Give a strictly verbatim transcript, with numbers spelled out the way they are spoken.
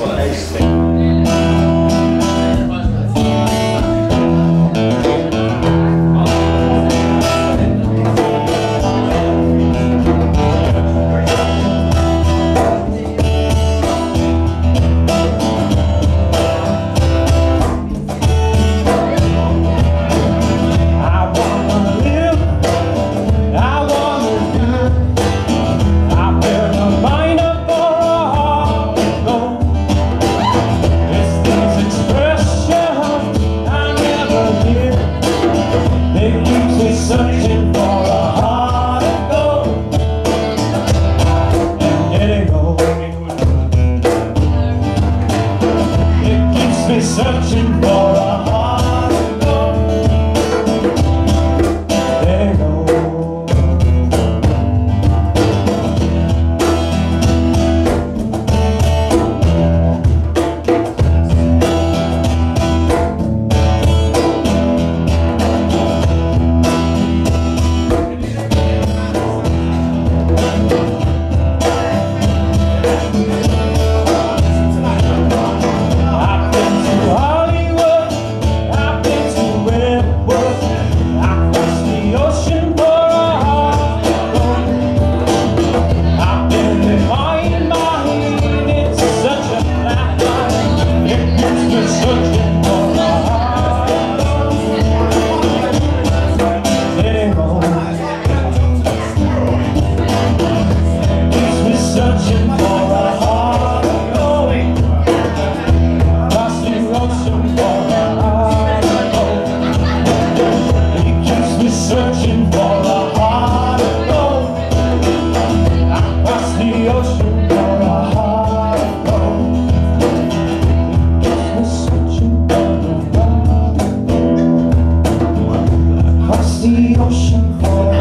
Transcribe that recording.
Searching for a heart to go, let it go. Searching for a heart of gold, across the ocean for a heart of gold. We're searching for a heart of gold, across the ocean for a